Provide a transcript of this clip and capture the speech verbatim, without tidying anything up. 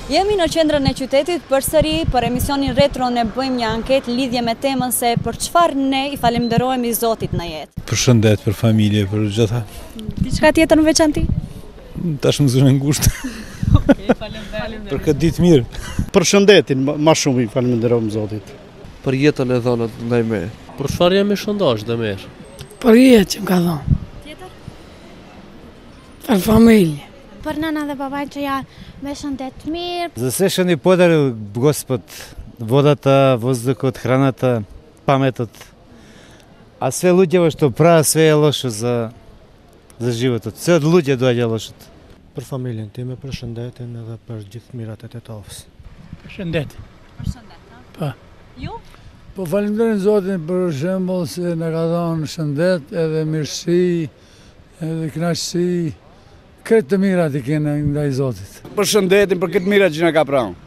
Jemi në qendrën e qytetit përsëri për emisionin Retro ne bëjmë një anketë lidhje me temën se për çfarë ne i falenderojmë Zotit në jetë. Për shëndet, për familje, për gjitha. Diçka tjetër në veçanti? Tash më zënë ngushtë. Okej, faleminderit. Për këtë ditë mirë. Për shëndetin, më shumë i falenderojmë Zotit. Për jetën e dhënat ndaj me. Për çfarë jam i shëndosh dhe mirë? Për jetë që më ka dhënë. Tjetër? Për familje. Për nëna dhe babaj që janë me shëndet mirë. За все, що не подарив Господ, водата, въздухът, храната, паметът. А sve людјава што прават, sve е лошо за, за животот. Все од луѓе доаѓа лошото. Për familjen time, për shëndetin edhe për gjithë mirat e tetovës. Për shëndet. Për shëndet, ha? Pa. Ju? Po falenderojmë Zotin për shembull se na ka dhënë shëndet edhe mirësi, edhe kënaqësi. Këtë të mirat i kene ndaj Zotit. Për shëndetin, për këtë mirat që na ka pranë.